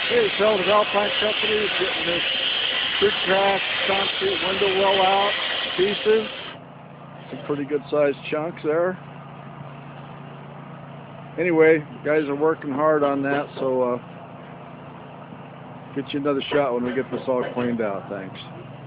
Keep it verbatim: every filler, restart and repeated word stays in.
Hey, Sheldon at Alpine Companies, getting this big crack concrete window well out, pieces. Some pretty good sized chunks there. Anyway, guys are working hard on that, so uh, get you another shot when we get this all cleaned out. Thanks.